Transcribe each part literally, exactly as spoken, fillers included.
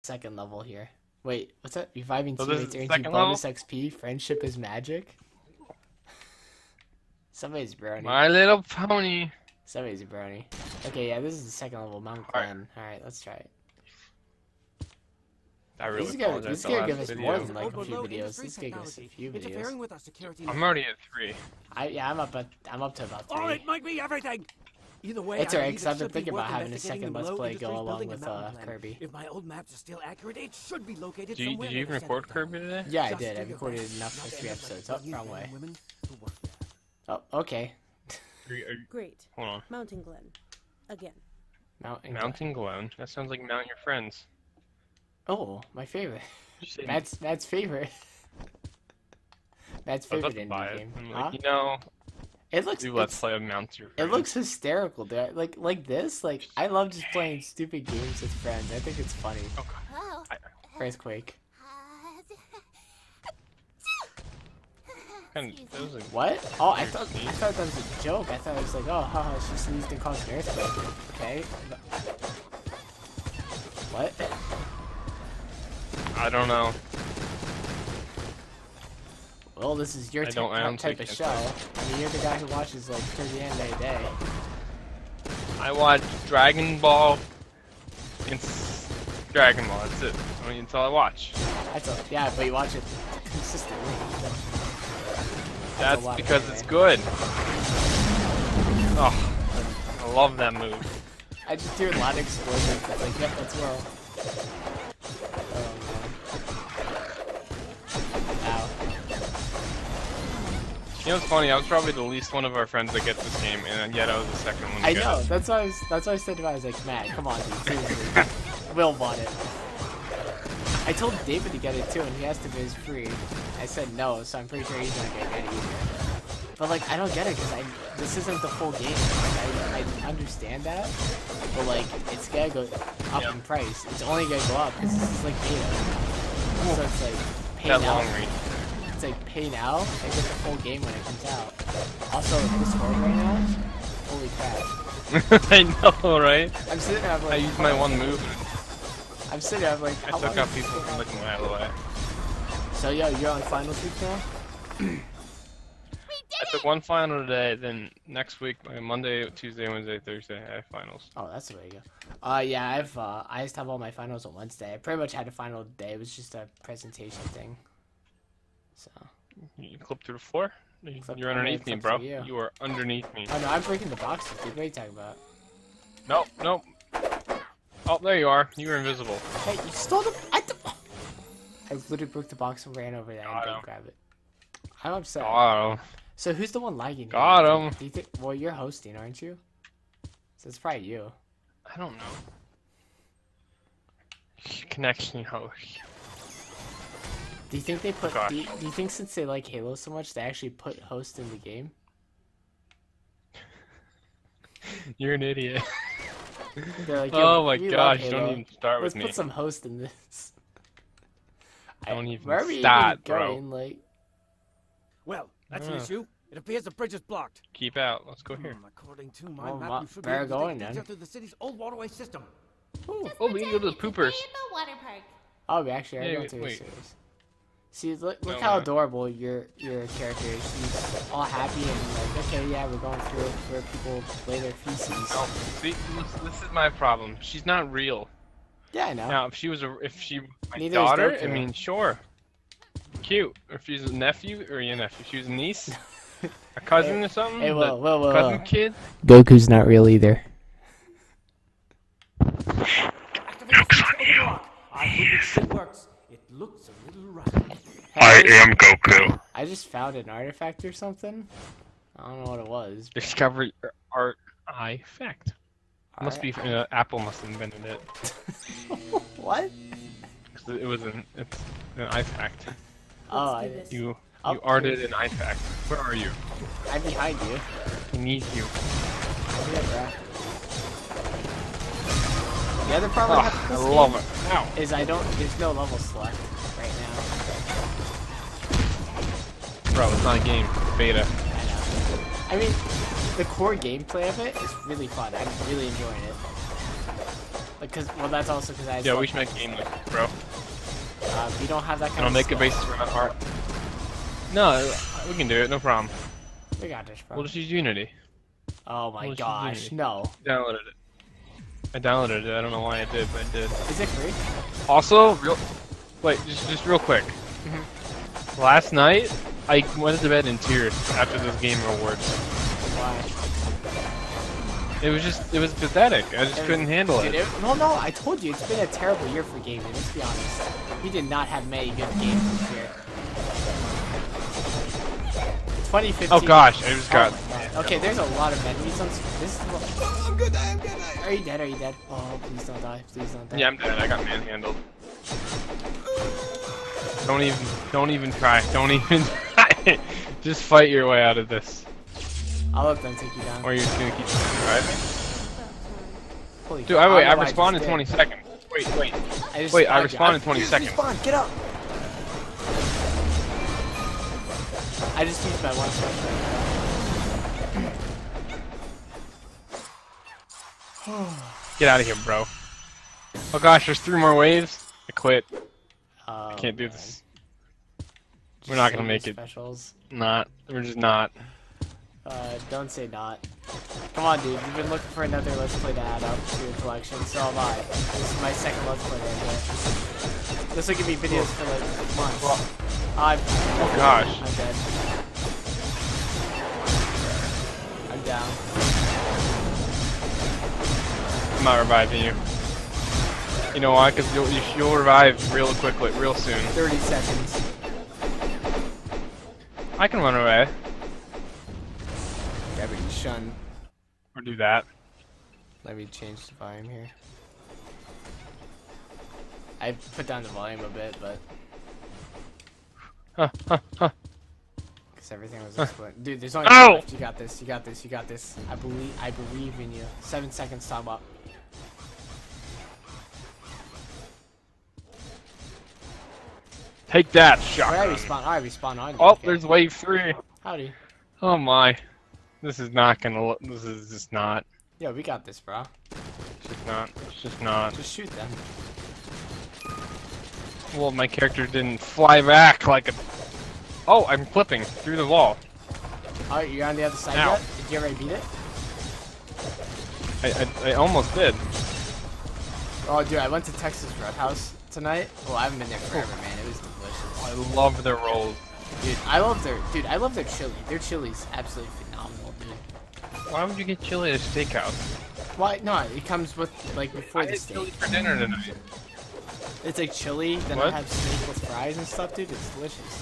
second level here. Wait, what's that? Reviving So teammates this is earns you second bonus level? X P. Friendship is magic. Somebody's brony. My Little Pony. Somebody's a brony. Okay, yeah, this is the second level, Mount Glen. Alright, let's try it. I really This is gonna, apologize this is for gonna the give last us video. more than like a few videos. This is gonna give us a few videos. With our security I'm already at three. I yeah, I'm up at I'm up to about three. Oh, it might be everything. Either way, It's I alright, believe because it I've been should be thinking worth about having a investigating second the Let's below Play go industries along building with in uh, Mountain Glen. Kirby. If my old maps are still accurate, it should be located Do you, somewhere did you in the even record center of Kirby today? Yeah, I Just did. do I your recorded best. enough for Not three everybody episodes. Oh, you wrong men way. and women who work there. Oh, okay. Are you- are you- Great. Hold on. Mountain Glen. Again. Mountain. Mountain Glen? That sounds like Mount Your Friends. Oh, my favorite. You say- Matt's Matt's favorite. Matt's I was about favorite to buy indie it. game. I'm Huh? like, you know, It looks. do Let's it's- Play of Mount Your It Friends. looks hysterical, dude. Like like this. Like I love just playing stupid games with friends. I think it's funny. Oh, God. Oh. I- Earthquake. Kind of, that was a, What? Oh, I thought I thought that was a joke. I thought it was like, oh, haha, she sneezed and caused an earthquake. Okay. What? I don't know. Well, this is your I don't- I ty- don't type take of it. show. I mean, you're the guy who watches like thirty anime a day. I watch Dragon Ball and s- Dragon Ball. That's it. I mean, that's all I watch. That's a, yeah, but you watch it consistently. That's a lot, because anyway. it's good. Oh, I love that move. I just hear a lot of explosions. It's like, yep, let's roll. Oh, man. Ow. You know what's funny? I was probably the least one of our friends that gets this game, and yet I was the second one to I get know. it. That's why I was. That's why I said to him. I was like, Matt, come on, dude. Seriously. Will bought it. I told David to get it too, and he asked if it was free. I said no, so I'm pretty sure he's not gonna get it either. But like, I don't get it because I this isn't the full game. Like, I, I understand that, but like, it's gonna go up Yeah. in price. It's only gonna go up because this is like beta. So it's like pay That now. long range. It's like pay now and get the full game when it comes out. Also, this phone right now, holy crap! I know, right? I'm sitting there, I'm like, I used my one move. I'm sitting there, I'm like, I how took long out is people this from gonna looking out of the way. So yo, you're on finals week now? I took one final today, then next week, uh, Monday, Tuesday, Wednesday, Thursday, I have finals. Oh, that's the way to go. Uh, yeah, I've uh, I just have all my finals on Wednesday. I pretty much had a final day. It was just a presentation thing. So. You clip through the floor? You- Clip- You're I'm gonna underneath me, clip bro. through you. You are underneath me. Oh no, I'm breaking the boxes, dude. What are you talking about? Nope, nope. Oh, there you are. You were invisible. Hey, you stole the. I, th I literally broke the box and ran over there and Got didn't him. grab it. I'm upset. Got him. So who's the one lagging? here? Got Do you- him. Do you think? Well, you're hosting, aren't you? So it's probably you. I don't know. Connection host. Do you think they put? Gosh. Do you, do you think since they like Halo so much, they actually put host in the game? You're an idiot. They're like, "Yo, Oh my we love gosh, don't Halo. even start Let's with me. put some host in this. Don't I- even where are we start, even bro. going? Like, Well, that's Yeah. an issue. It appears the bridge is blocked. Keep out. Let's go here. Hmm, according to my Well, map, ma- you should better be able to going, take a then. detour through the city's old waterway system. ooh. Oh, we can go to the poopers. Rainbow water park. Oh, we actually are Yeah, going wait, through wait. the series. See, look, look No, how we're not. adorable your your character is. She's all happy and like, okay, yeah, we're going through it where people lay their feces. Oh, see, this, this is my problem. She's not real. Yeah, I know. Now, if she was a, if she, my Neither is daughter, I Goku. mean, sure, cute. If she's a nephew or your nephew, she was a niece, a cousin or something. Hey, the whoa, whoa, whoa, cousin whoa. kid. Goku's not real either. Activate the switch to open the lock. I hope it still works. It looks a little rough. I am Goku. I just found an artifact or something. I don't know what it was. Discover art effect. Must be Alright. uh, Apple must have invented it. What? 'Cause it was an it's an iFact. Oh, Let's I do didn't. this. You Oh, you arted an iFact. Where are you? I'm behind you. I need you. Yeah, bro. The other problem Oh, I have I with this love game it. Ow. is I don't. There's no level select right now. Bro, it's not a game. It's beta. I know. I mean, the core gameplay of it is really fun. I'm really enjoying it. Because, well, that's also because I. Yeah, we should make a game like this, bro. Uh, we don't have that kind I'll of. make skill. a basis for my part. No, we can do it. No problem. We got this, bro. We'll just use Unity. Oh my we'll gosh, Unity. no. Downloaded it. I downloaded it. I don't know why I did, but I did. Is it free? Also, real. Wait, just just real quick. Mm-hmm. Last night, I went to bed in tears after this game rewards. Why? It was just, it was pathetic. I just It was- couldn't handle Dude, it. it. No, no, I told you, it's been a terrible year for gaming, let's be honest. We did not have many good games this year. twenty fifteen. Oh gosh, I just got. Oh my God. Okay, there's a lot of enemies on. This is. Oh, I'm gonna die. I'm gonna die. Are you dead? Are you dead? Oh, please don't die. Please don't die. Yeah, I'm dead. I got manhandled. Don't even, don't even try. Don't even try. Just fight your way out of this. I'll let them take you down. Or you're just gonna keep surviving. Holy Dude, crap, I wait. don't I know why respawn in just twenty did. seconds. Wait, wait. I just Wait, I spawned you. respawn in twenty just seconds. Respawn. Get up. I just used my one special. Get out of here, bro. Oh gosh, there's three more waves. I quit. Oh, I can't do man. this. Just We're not save gonna your make it. specials. Not. We're just not. Uh, don't say not. Come on, dude. You've been looking for another Let's Play to add up to your collection, so have I. This is my second Let's Play right here. This will give me videos for like months. I'm, Oh gosh. I'm dead. I'm down. I'm not reviving you. You know why? Because you'll you'll revive real quickly, real soon. thirty seconds. I can run away Yeah, but you shun. or do that. Let me change the volume here. I put down the volume a bit, but Huh, huh, huh. because everything was exploding. Dude, there's only Ow! two left. You got this. You got this. You got this. I believe. I believe in you. Seven seconds. Time up. Take that, Where I shotgun. respawn? I respawn on you. Oh, okay. there's wave three. Howdy. Oh my. This is not gonna. look- This is just not. Yo, we got this, bro. It's just not. It's just not. Just shoot them. Well, my character didn't fly back like a. Oh, I'm flipping through the wall. Oh, you're on the other side Ow. yet? Did you already beat it? I, I, I almost did. Oh, dude, I went to Texas Roadhouse tonight. Well, I haven't been there forever, man. It was delicious. I love their rolls. Dude, I love their dude. I love their chili. Their chili's absolutely phenomenal, dude. Why would you get chili at a steakhouse? Why? No, it comes with like before I the had chili steak. for dinner tonight. It's like chili, then I What? have steak with fries and stuff, dude. It's delicious.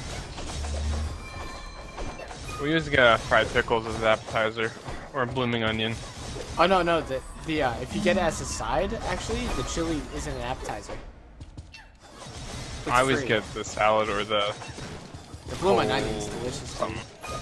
We used to get uh, fried pickles as an appetizer, or a blooming onion. Oh no, no, the the uh, if you get it as a side, actually, the chili isn't an appetizer. It's I always free. get the salad or the. the bloomin' whole onion is delicious. Too. something.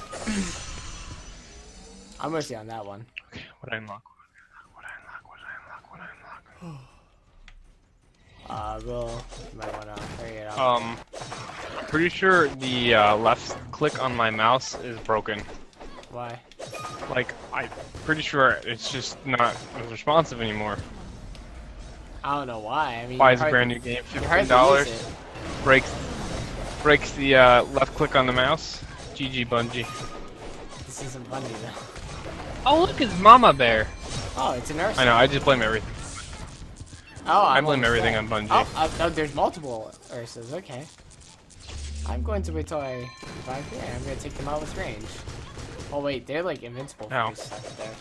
I'm with you on that one. Okay, what I unlock? What I unlock? What I unlock? What I unlock? Uh, we'll you might wanna hurry it up. Um, I'm pretty sure the uh, left click on my mouse is broken. Why? Like, I'm pretty sure it's just not responsive anymore. I don't know why. I mean, Buys you a brand hardly- new game, you fifteen hardly dollars. use it. Breaks, breaks the uh, left click on the mouse. G G Bungie. This isn't funny though. Oh look, it's Mama Bear. Oh, it's an Ursa. I know, I just blame everything. Oh, I I'm blame almost everything there. on Bungie. Oh, uh, oh, there's multiple Ursas. Okay. I'm going to wait till I revive here. I'm going to take them out with range. Oh wait, they're like invincible for Ow. a second there.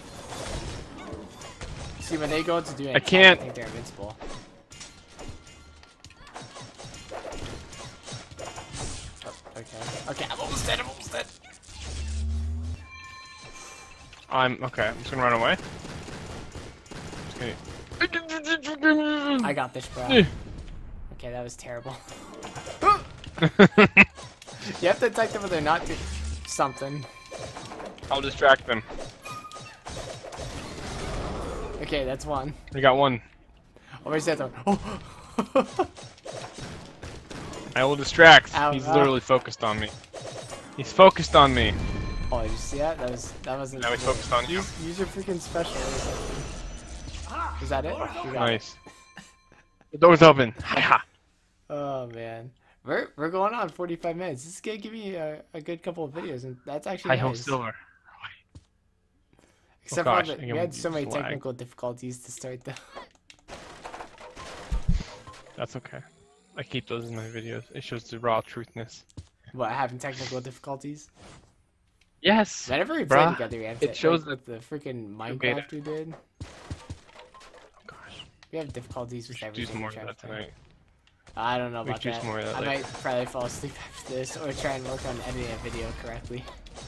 See, when they go to do an I attack, can't- I think they're invincible. Oh, okay. Okay, I'm almost dead. I'm almost dead. I'm okay. I'm just gonna run away. Just kidding. I got this, bro. Eh. Okay, that was terrible. You have to attack them when they're not doing something. I'll distract them. Okay, that's one. We got one. Oh, where's the other one? Oh! I will distract. Ow, He's ow. literally focused on me. He's focused on me. Oh, did you see that? That was that wasn't. Now he's focused on you. Use, use your freaking special. Or something. Is that it? You got it. Nice. The door's open. Ha Oh man, we're we're going on forty-five minutes. This is gonna give me a, a good couple of videos, and that's actually Hi ho nice. silver. Except Oh, gosh, for the, I we can had so many use lag. technical difficulties to start the. That's okay. I keep those in my videos. It shows the raw truthness. What, having technical difficulties? Yes. Whenever we play bruh. together, we have It to, shows like, the freaking beta. Minecraft we did. Oh gosh. We have difficulties We with should do everything. some more we of try that to play. tonight. I don't know We about should do that. some more of that I later. might probably fall asleep after this, or try and work on editing a video correctly.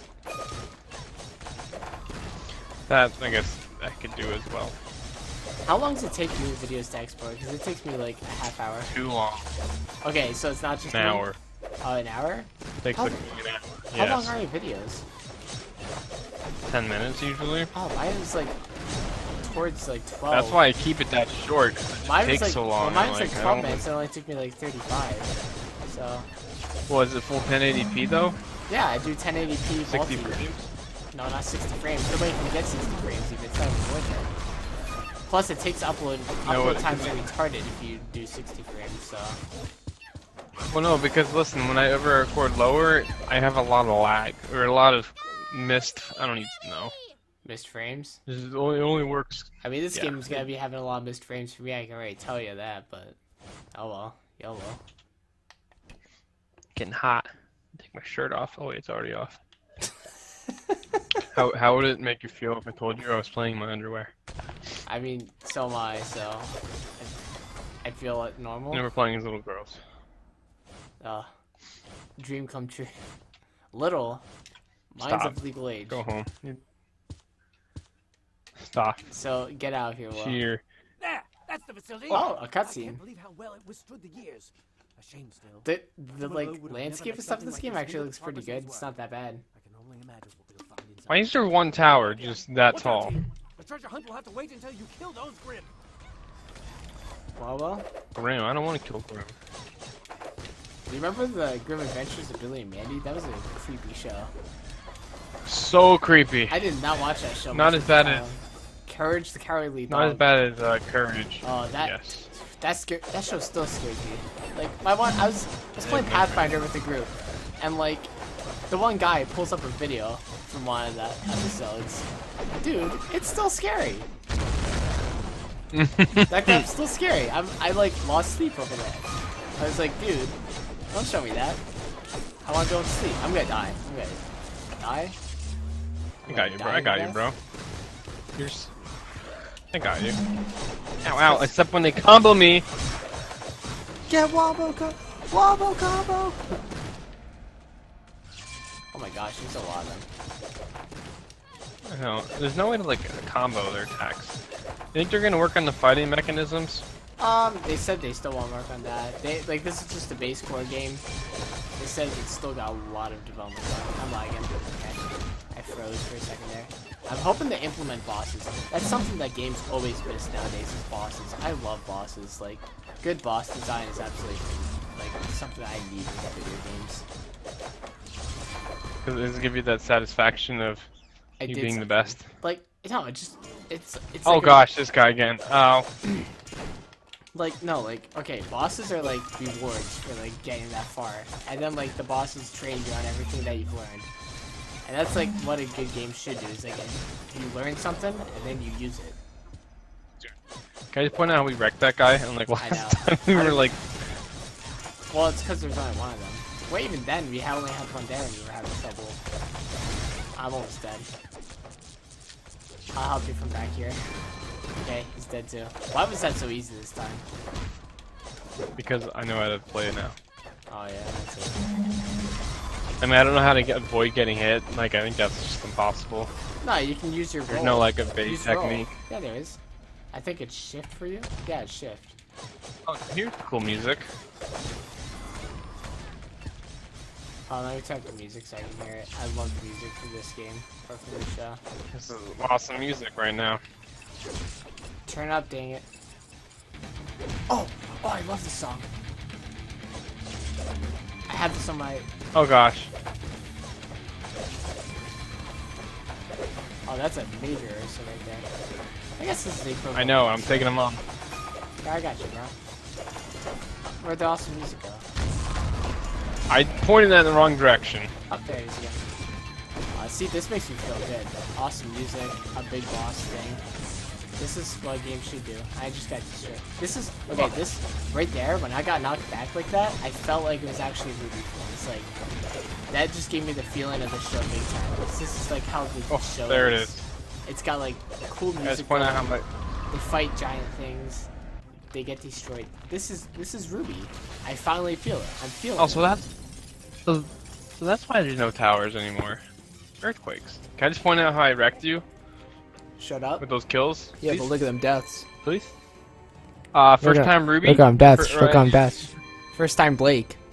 That I guess I could do as well. How long does it take you videos to export? Because it takes me like a half hour. Too long. Okay, so it's not just An one- hour. Oh, an hour? Takes How- like an hour. How Yes. long are your videos? Ten minutes usually. Oh, mine was like towards like twelve. That's why I keep it that short. 'Cause it Mine was takes like, so well, long. mine I'm was like, like I twelve don't- minutes. It only took me like thirty-five. So Was it full ten eighty p though? yeah, I do ten eighty p sixty multi. frames. No, not sixty frames. Nobody can get sixty frames even. It's not even worth it. Plus, it takes upload No, upload it- times are retarded if you do sixty frames. So Well, no, because listen, when I ever record lower, I have a lot of lag or a lot of missed. I don't even know. missed frames. This is only it only works. I mean, this Yeah. game is gonna be having a lot of missed frames for me. I can already tell you that. But oh well, YOLO. Getting hot. Take my shirt off. Oh wait, it's already off. How how would it make you feel if I told you I was playing in my underwear? I mean, so am I. So I, I feel like normal. And we're playing as little girls. Uh, dream come true. Little. Mine's Stop. of legal age. Go home. You- Stop. So get out of here, Will. Here. There, that's the facility. Oh, a I cutscene. can't believe how well it withstood the years. A shame still. The the Although like would've never landscape let and stuff in something this like game this actually hinder looks pretty progress good. of his It's work. not that bad. I can only imagine what we'll find inside. Why is there one tower just that Watch out, tall? team. The treasure hunt will have to wait until you kill those Grim. Well, well. Grim. I don't want to kill Grim. Do you remember the Grim Adventures of Billy and Mandy? That was a creepy show. So creepy. I did not watch that show. Not much as of bad the as- time. Courage the Cowardly Not Dog. as bad as uh, Courage. Oh, that Yes. that scared. That show still scared me. Like my one, I was I was playing Pathfinder with a group, and like the one guy pulls up a video from one of the episodes. Dude, it's still scary. That crap's still scary. I'm I like lost sleep over that. I was like, dude, don't show me that. I want to go to sleep. I'm gonna die. I'm gonna die. I got you, bro. I Dying got you, death? bro. You're s- I got you. Ow, ow. Except when they combo me. Get wobble co wobble combo. Oh my gosh, there's a lot of them. No, there's no way to like combo their attacks. You think they're gonna work on the fighting mechanisms? Um, they said they still want to work on that. They like this is just a base core game. They said it's still got a lot of development left. I'm lagging. Okay. I froze for a second there. I'm hoping to implement bosses. That's something that games always miss nowadays is bosses. I love bosses. Like, good boss design is absolutely like something I need in video games. Because it give you that satisfaction of I you did being the something. best. Like, no, it just it's it's. Oh like a- gosh, this guy again. Oh. Like, no, like, okay, bosses are like rewards for like getting that far. And then like the bosses train you on everything that you've learned. And that's like what a good game should do, is like you learn something and then you use it. Can I just point out how we wrecked that guy? And like I last know. time we I were don't- like, Well, it's because there's only one of them. Well, even then, we had only had one there and we were having trouble. I'm almost dead. I'll help you from back here. Okay, he's dead too. Why was that so easy this time? because I know how to play it now. Oh yeah, that's it. I mean, I don't know how to get, avoid getting hit. Like, I think that's just impossible. No, you can use your roll. There's no like a base Use roll. technique. Yeah, there is. I think it's shift for you. Yeah, it's shift. Oh, here's cool music. Oh, let me type the music so I can hear it. I love the music for this game or for this show. This is awesome music right now. Turn up, dang it. Oh, oh, I love this song. I have this on my. Oh gosh. Oh, that's a major erasure right there. I guess this is the equivalent. I know. I'm taking him on. Yeah, I got you, bro. Where'd the awesome music go? I pointed that in the wrong direction. Up there it is again. Uh, see, this makes me feel good. Awesome music, a big boss thing. This is what a game should do. I just got distracted. This is okay. This right there, when I got knocked back like that, I felt like it was actually RWBY. It's like that just gave me the feeling of the show big time. This is like how the Oh, show there is. it is. It's got like cool I just music. point out going. how much. They fight giant things. They get destroyed. This is this is RWBY. I finally feel it. I'm feeling Oh, so it. that's so. So that's why there's no towers anymore. Earthquakes. Can I just point out how I wrecked you Shut up. with those kills? Yeah, please? but look at them deaths. Please. Uh, first Look at- time RWBY. Look at them deaths. Fir- Look at them right. deaths. First time Blake.